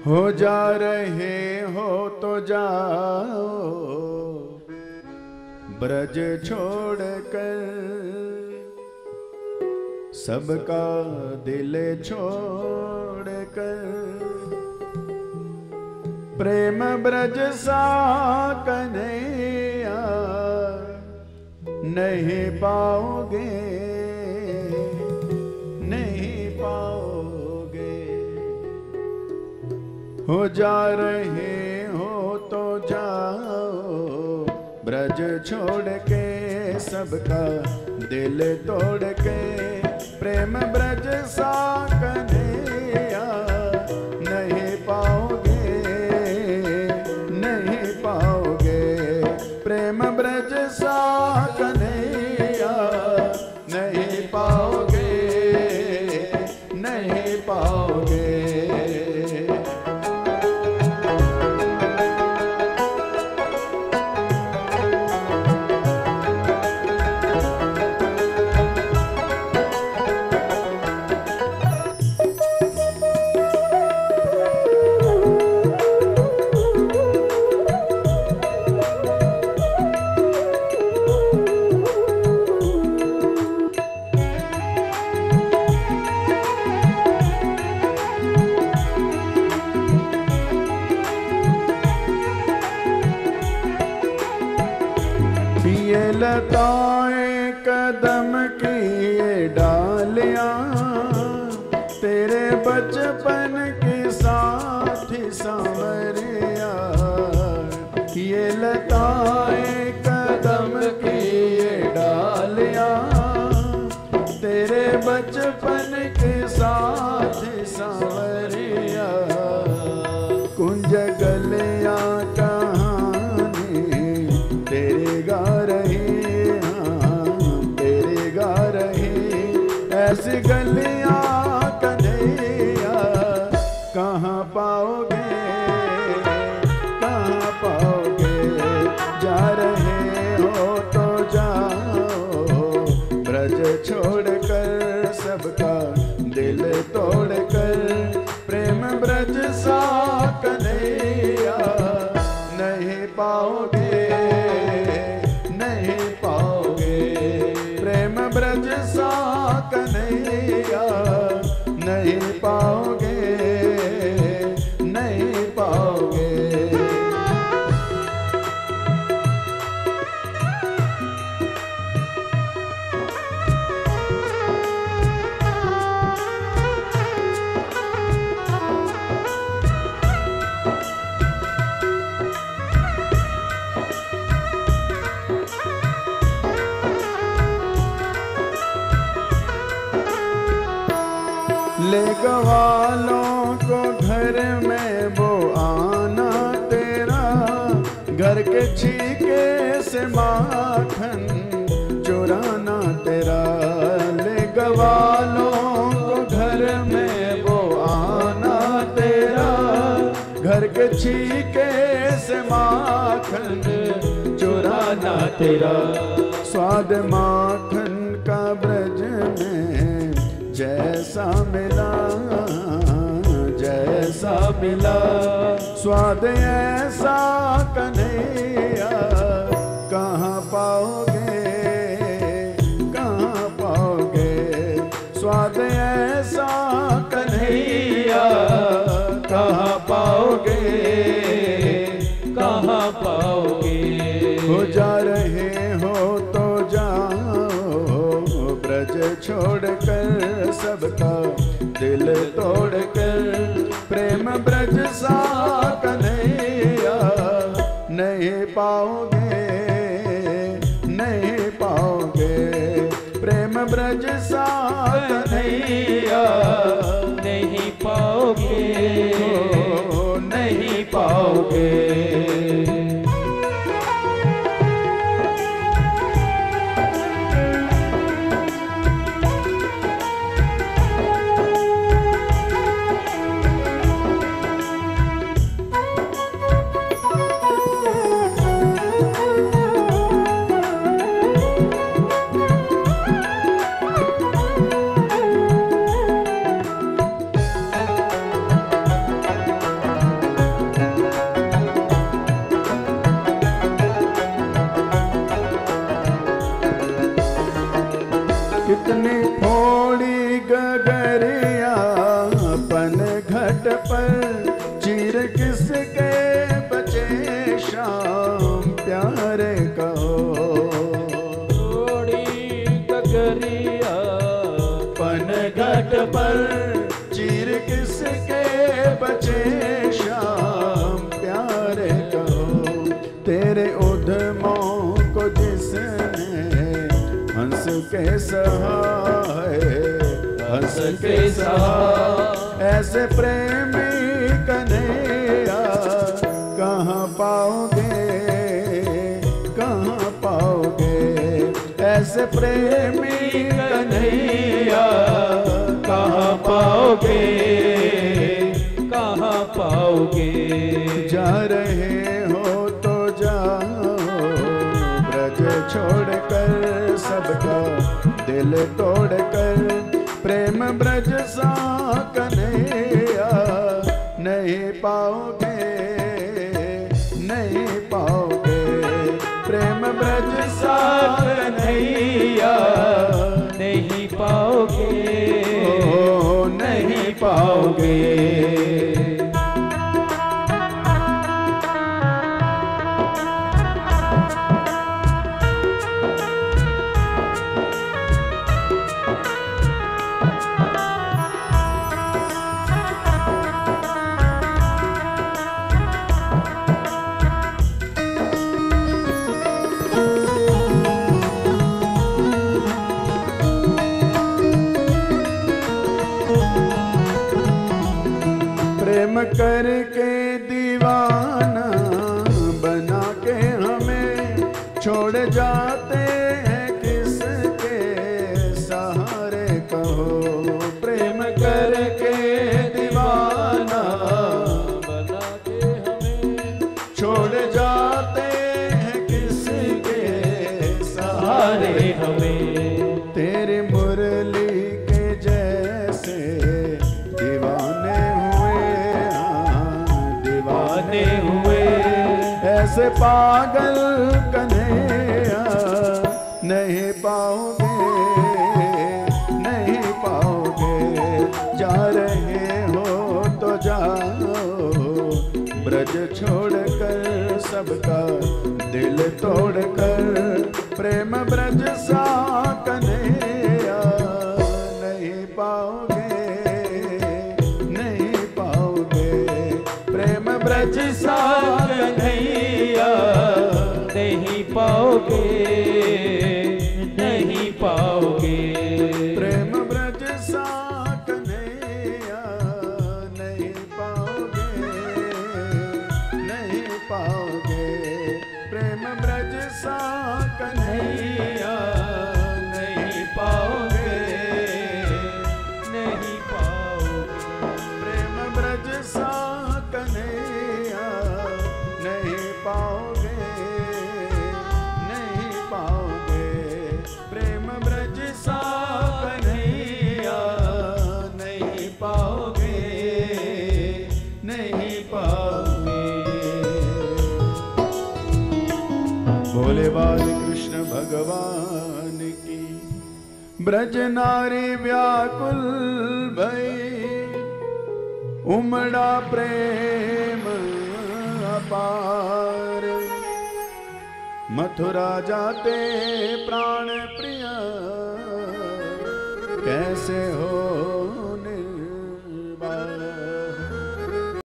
हो जा रहे हो तो जाओ ब्रज छोड़ कर, सबका दिल छोड़ कर। प्रेम ब्रज सा कन्हैया नहीं पाओगे, नहीं पाओगे। हो जा रहे हो तो जाओ ब्रज छोड़ के, सबका दिल तोड़ के। प्रेम ब्रज सा कन्हैया नहीं पाओगे, नहीं पाओगे। प्रेम ब्रज सा कन्हैया नहीं पाओगे, नहीं पाओगे। ये लताएं कदम की ये डालियां, तेरे बचपन की साथी सांवरिया। ये लताएं कदम की ये डालियां, तेरे बचपन के साथी सांवरिया। कुंज गलियां कहानी तेरे गा रही, तेरे गा रही। ऐसी गलियां कन्हैया कहाँ पाओगे, कहाँ पाओगे। जा रहे हो तो जाओ ब्रज छोड़ कर, सबका दिल तोड़ कर। प्रेम ब्रज सा कन्हैया नहीं पाओगे, नहीं पाओगे। प्रेम ब्रज सा कन्हैया नहीं पाओगे, नहीं पाओगे। ले गवालों को घर में वो आना तेरा, घर के छीके से माखन चुराना तेरा। ले गवालों को घर में वो आना तेरा, घर के छीके से माखन चुराना तेरा। स्वाद माखन का ब्रज में जैसा मिला, जैसा मिला। स्वाद ऐसा कन्हैया कहाँ पाओगे, कहाँ पाओगे। स्वाद ऐसा कन्हैया कहाँ पाओगे, कहाँ पाओगे। हो जा रहे हो तो जाओ ब्रज छोड़ कर, सबका दिल तोड़ कर। प्रेम ब्रज सा कन्हैया नहीं पाओगे, नहीं पाओगे। प्रेम ब्रज सा कन्हैया नहीं पाओगे, नहीं पाओगे। पन घट पर चीर किसके बचे श्याम प्यारे कहो। थोड़ी गगरिया पन घट पर चीर किसके बचे श्याम प्यारे कहो। तेरे उद्यमों को जिसने हंस के सहाय हंस के सहाय ऐसे प्रेमी कन्हैया कहाँ पाओगे कहाँ पाओगे। ऐसे प्रेमी कन्हैया कहाँ पाओगे कहाँ पाओगे। जा रहे हो तो जाओ ब्रज छोड़कर सबका दिल तोड़कर। प्रेम ब्रज सा कन्हैया नहीं पाओगे नहीं पाओगे। प्रेम ब्रज सा कन्हैया नहीं पाओगे ओ नहीं पाओगे। प्रेम करके दीवाना बना के हमें छोड़ जाते हैं किसके सहारे कहो। प्रेम करके दीवाना बना के हमें छोड़ जाते हैं किसके सहारे हमें। तेरी मुरली के जैसे दीवाने दीवाने हुए ऐसे पागल कन्हैया नहीं पाओगे नहीं पाओगे। जा रहे हो तो जाओ ब्रज छोड़कर सबका दिल तोड़कर। प्रेम ब्रज सा कन्हैया नहीं पाओगे नहीं पाओगे। प्रेम ब्रज सा कन्हैया नहीं पाओगे नहीं पाओगे। प्रेम ब्रज सा कन्हैया नहीं पाओगे नहीं पाओगे। प्रेम ब्रज सा कन्हैया नहीं पाओगे नहीं पाओगे। प्रेम ब्रज सा कन्हैया नहीं पाओगे नहीं पाओगे। प्रेम ब्रज सा कन्हैया नहीं पाओगे नहीं पाओगे। भोले बाल कृष्ण भगवान की। ब्रज नारी व्याकुल भई उमड़ा प्रेम अपार। मथुरा जाते प्राण प्रिय कैसे हो